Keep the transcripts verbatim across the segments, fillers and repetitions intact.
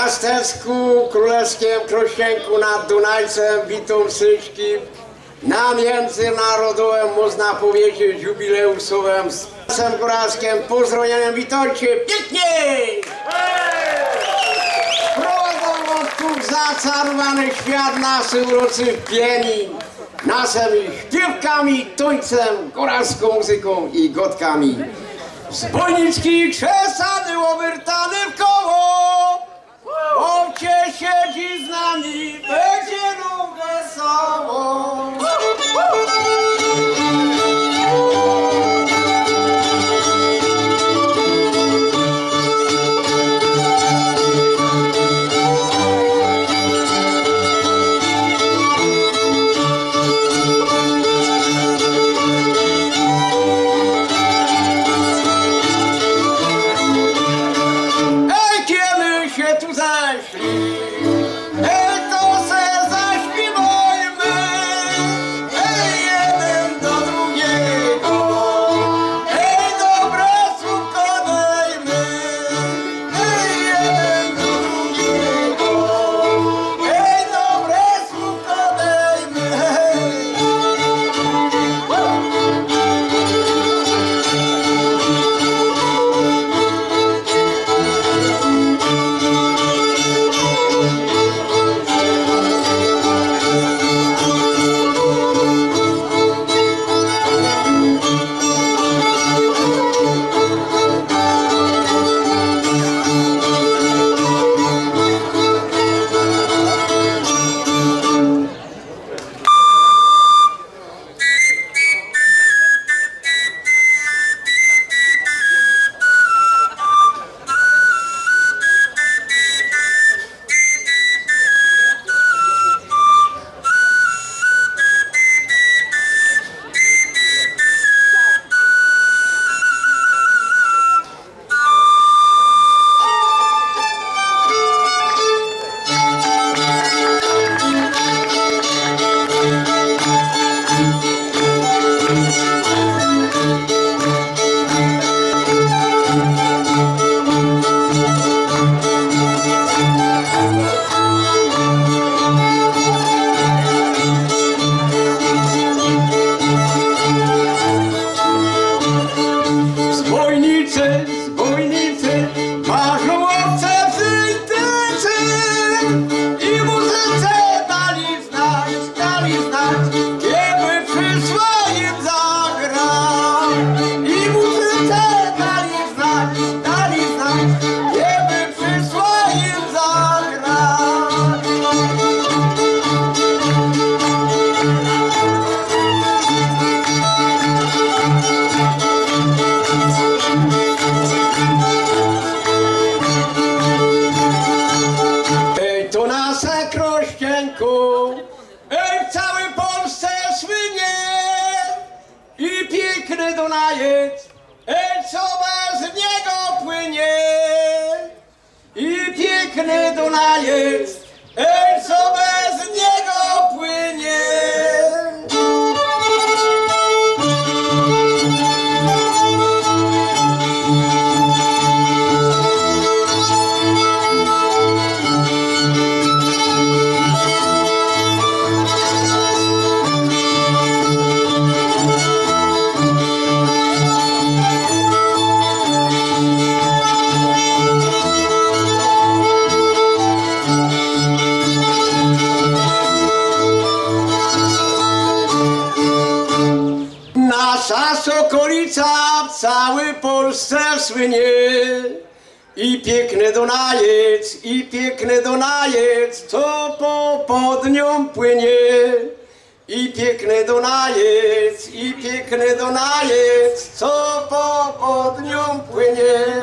Miasteczku królewskim Krościenku nad Dunajcem witam wszystkich na międzynarodowym, można powiedzieć, jubileuszowym z Pasem Góralskim. Pozdrowieniem, witajcie pięknie! Prowadzą odtąd zacarowany świat naszy uroczy pieni, naszymi śpiewkami, tańcem, góralską muzyką i gotkami. Zbójniczki krzesany, obertany w koło. Owcie siedzi z nami, będzie nam wesoło. Cały Polsce słynie i piękny Dunajec, i piękny Dunajec, co po pod nią płynie. I piękny Dunajec, i piękny Dunajec, co po pod nią płynie.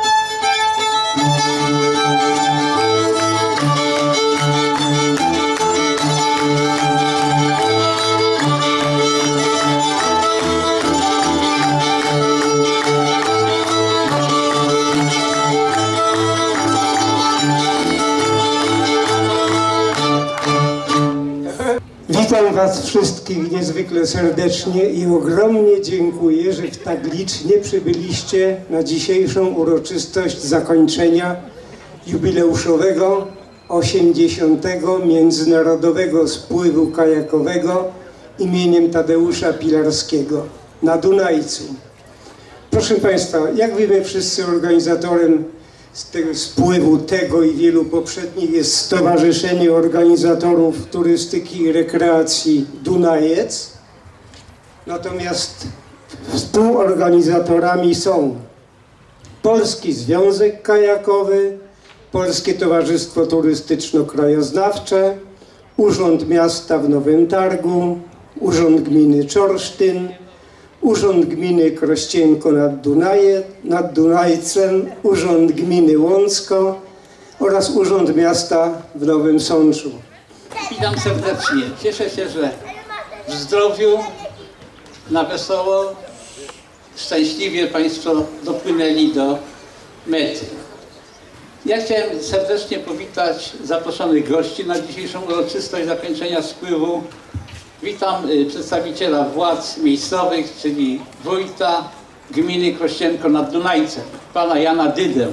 Witam Was wszystkich niezwykle serdecznie i ogromnie dziękuję, że tak licznie przybyliście na dzisiejszą uroczystość zakończenia jubileuszowego osiemdziesiątego Międzynarodowego Spływu Kajakowego imieniem Tadeusza Pilarskiego na Dunajcu. Proszę Państwa, jak wiemy wszyscy, organizatorem z tego spływu tego i wielu poprzednich jest Stowarzyszenie Organizatorów Turystyki i Rekreacji Dunajec. Natomiast współorganizatorami są Polski Związek Kajakowy, Polskie Towarzystwo Turystyczno-Krajoznawcze, Urząd Miasta w Nowym Targu, Urząd Gminy Czorsztyn, Urząd Gminy Krościenko nad, Dunaje, nad Dunajcem, Urząd Gminy Łącko oraz Urząd Miasta w Nowym Sączu. Witam serdecznie. Cieszę się, że w zdrowiu, na wesoło, szczęśliwie Państwo dopłynęli do mety. Ja chciałem serdecznie powitać zaproszonych gości na dzisiejszą uroczystość zakończenia spływu. Witam przedstawiciela władz miejscowych, czyli wójta gminy Krościenko nad Dunajcem, pana Jana Dydę.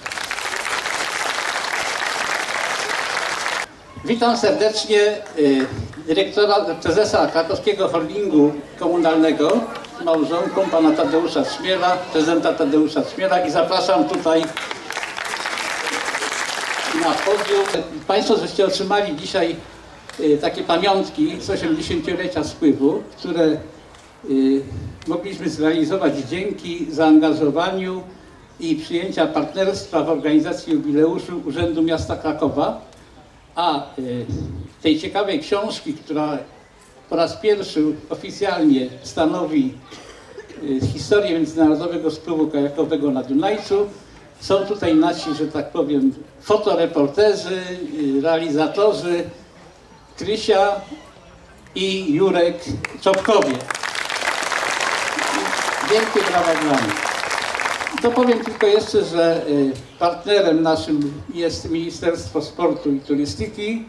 Witam serdecznie dyrektora, prezesa Krakowskiego Holdingu Komunalnego z małżonką pana Tadeusza Trzmiela, prezydenta Tadeusza Trzmiela i zapraszam tutaj na podium. Państwo żeście otrzymali dzisiaj takie pamiątki z osiemdziesięciolecia spływu, które mogliśmy zrealizować dzięki zaangażowaniu i przyjęcia partnerstwa w organizacji jubileuszu Urzędu Miasta Krakowa. A tej ciekawej książki, która po raz pierwszy oficjalnie stanowi historię międzynarodowego spływu kajakowego na Dunajcu, są tutaj nasi, że tak powiem, fotoreporterzy, realizatorzy Krysia i Jurek Czopkowie. Wielkie brawa dla nich. Dopowiem tylko jeszcze, że partnerem naszym jest Ministerstwo Sportu i Turystyki.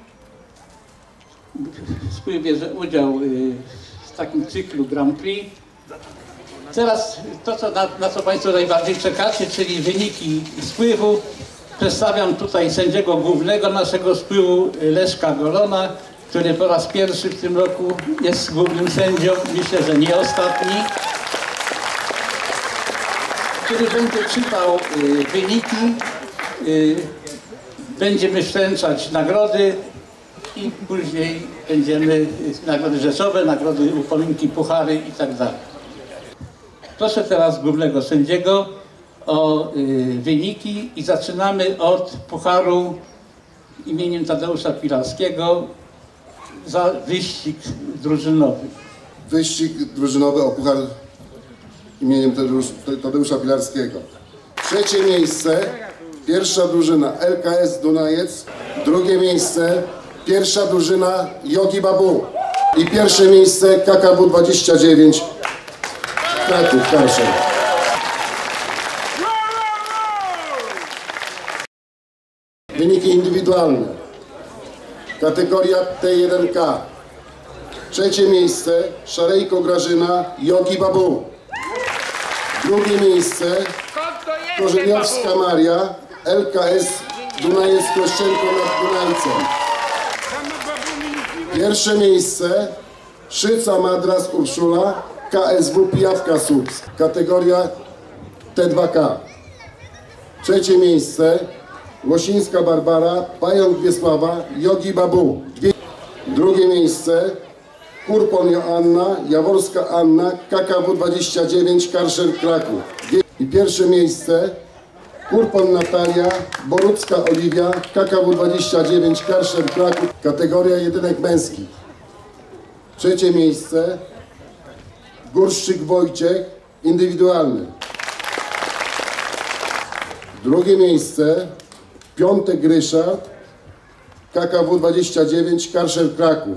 Spływ bierze udział w takim cyklu Grand Prix. Teraz to, co, na, na co Państwo najbardziej czekacie, czyli wyniki spływu. Przedstawiam tutaj sędziego głównego naszego spływu, Leszka Golona, który po raz pierwszy w tym roku jest głównym sędzią, myślę, że nie ostatni, który będzie czytał y, wyniki, y, będziemy wręczać nagrody i później będziemy y, nagrody rzeczowe, nagrody, upominki, puchary i tak dalej. Proszę teraz głównego sędziego o y, wyniki i zaczynamy od pucharu imieniem Tadeusza Pilarskiego za wyścig drużynowy. Wyścig drużynowy o puchar imieniem Tadeusza Pilarskiego. Trzecie miejsce, pierwsza drużyna L K S Dunajec. Drugie miejsce, pierwsza drużyna Yogi Babu. I pierwsze miejsce K K W dwadzieścia dziewięć Kraków Karszeń. Wyniki indywidualne. Kategoria T jeden K. Trzecie miejsce Szarejko Grażyna Yogi Babu. Drugie miejsce Korzeniowska Maria L K S Dunajec Krościenko nad Dunajcem. Pierwsze miejsce Szyca Madras Urszula K S W Pijawka Słupsk. Kategoria T dwa K. Trzecie miejsce Łosińska Barbara Pająk Wiesława Yogi Babu. Drugie miejsce Kurpon Joanna Jaworska Anna K K W dwadzieścia dziewięć Karszer Kraków. I pierwsze miejsce Kurpon Natalia Borucka Oliwia K K W dwadzieścia dziewięć Karszer Kraków. Kategoria jedynek męskich. Trzecie miejsce Górszczyk Wojciech indywidualny. Drugie miejsce Piątek Ryszard K K W dwadzieścia dziewięć Karszer Kraków.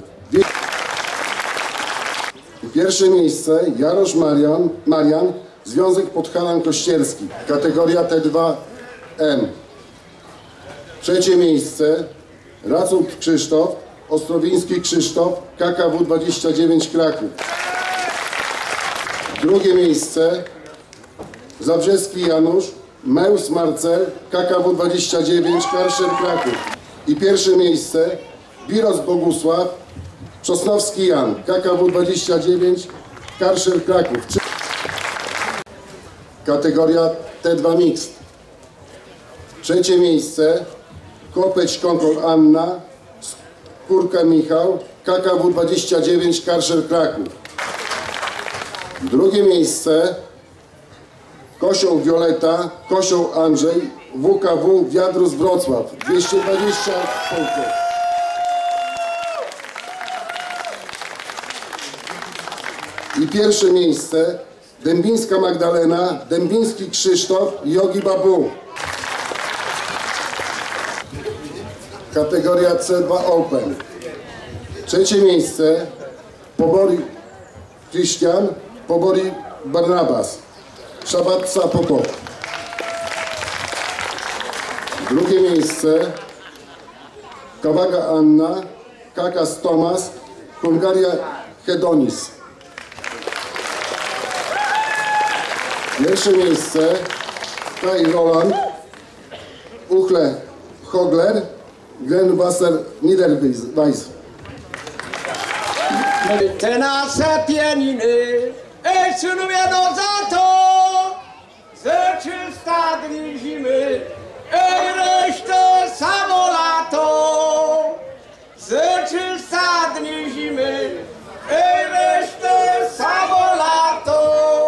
Pierwsze miejsce Jarosz Marian, Marian Związek Podhalan Kościerski, kategoria T dwa M. Trzecie miejsce Raców Krzysztof Ostrowiński Krzysztof K K W dwadzieścia dziewięć Kraków. Drugie miejsce Zabrzeski Janusz Meus Marcel, K K W dwadzieścia dziewięć, Karszer Kraków. I pierwsze miejsce Biros Bogusław, Czosnowski Jan, K K W dwadzieścia dziewięć, Karszer Kraków. Kategoria T dwa Mixed. Trzecie miejsce Kopeć Konkol Anna, Skórka Michał, K K W dwadzieścia dziewięć, Karszer Kraków. Drugie miejsce Kosioł Wioleta, Kosioł Andrzej, W K W Wiadrus Wrocław, dwieście dwadzieścia punktów. I pierwsze miejsce Dębińska Magdalena, Dębiński Krzysztof, Jogi Babu. Kategoria C dwa Open. Trzecie miejsce Pobori Krystian, Pobori Barnabas, Szabatca Popok. Drugie miejsce Kawaga Anna, Kakas Tomas, Hungaria Hedonis. Pierwsze miejsce Kai Roland, Uchle Hogler, Glenwasser Niederweis. Te nasze pieniny, ej, czynujemy za to, ze czysta dni zimy, ej, resztę samo lato, ze czysta dni zimy, ej, resztę samo lato.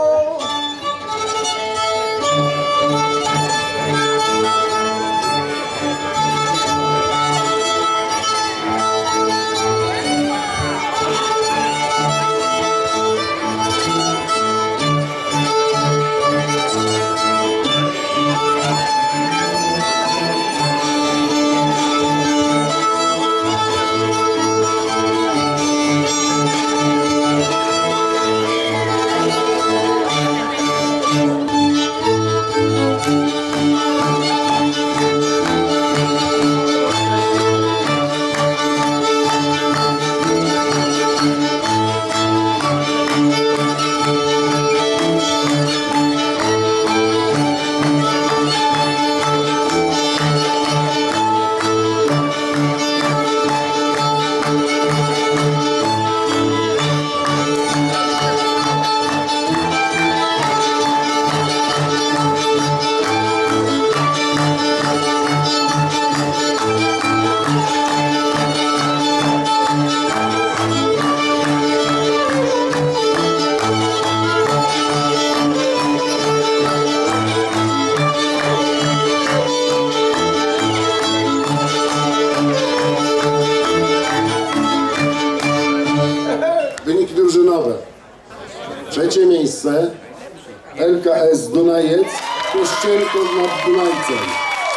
Wyniki drużynowe. Trzecie miejsce L K S Dunajec, Kościelko nad Dunajcem.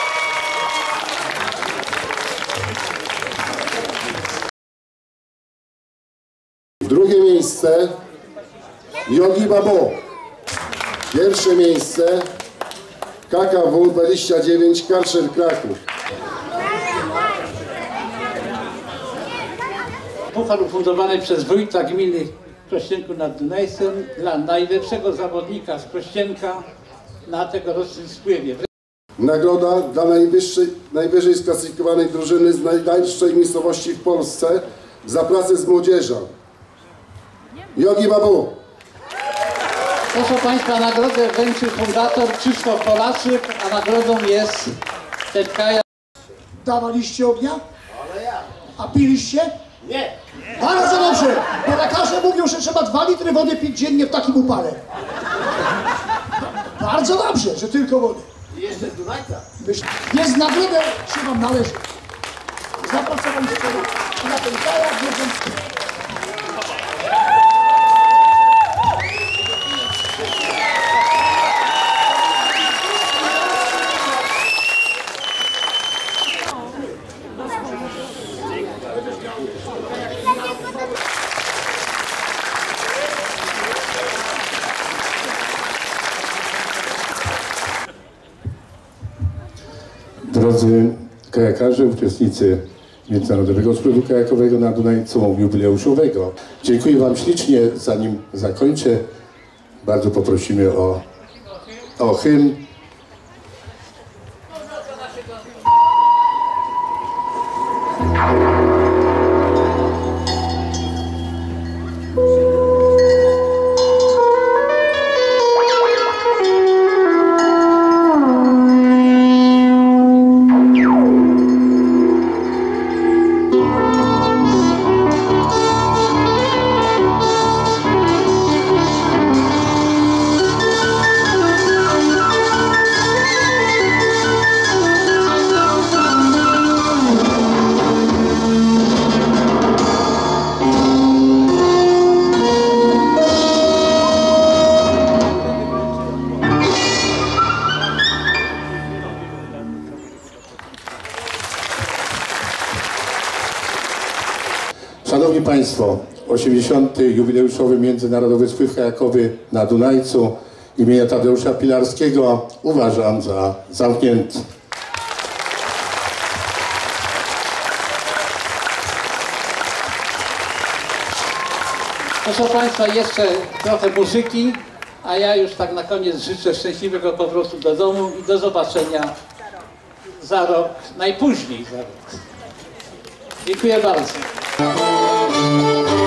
Drugie miejsce Jogi Babo. Pierwsze miejsce K K W dwadzieścia dziewięć, Karszer Kraków. Puchar ufundowany przez wójta gminy Krościenku nad Dunajcem dla najlepszego zawodnika z Krościenka na tegorocznym spływie. Nagroda dla najwyższej, najwyżej sklasyfikowanej drużyny z najdalszej miejscowości w Polsce za pracę z młodzieżą. Jogi Babu. Proszę Państwa, nagrodę wręczy fundator Krzysztof Polaczyk, a nagrodą jest Tetkaja. Dawaliście ognia? A piliście? Nie. Bardzo dobrze, bo lekarze mówią, że trzeba dwa litry wody pić dziennie w takim upale. Bardzo dobrze, że tylko wody. I jeszcze z Dunajca. Jest nagrodę, się wam należy. Zapracowaliście na ten kajak, więc... Drodzy kajakarze, uczestnicy Międzynarodowego Spływu Kajakowego na Dunajcu jubileuszowego. Dziękuję Wam ślicznie. Zanim zakończę, bardzo poprosimy o, o hymn Szanowni Państwo, osiemdziesiąty jubileuszowy Międzynarodowy Spływ Kajakowy na Dunajcu imienia Tadeusza Pilarskiego uważam za zamknięty. Proszę Państwa, jeszcze trochę muzyki, a ja już tak na koniec życzę szczęśliwego powrotu do domu i do zobaczenia za rok, najpóźniej za rok. Dziękuję bardzo.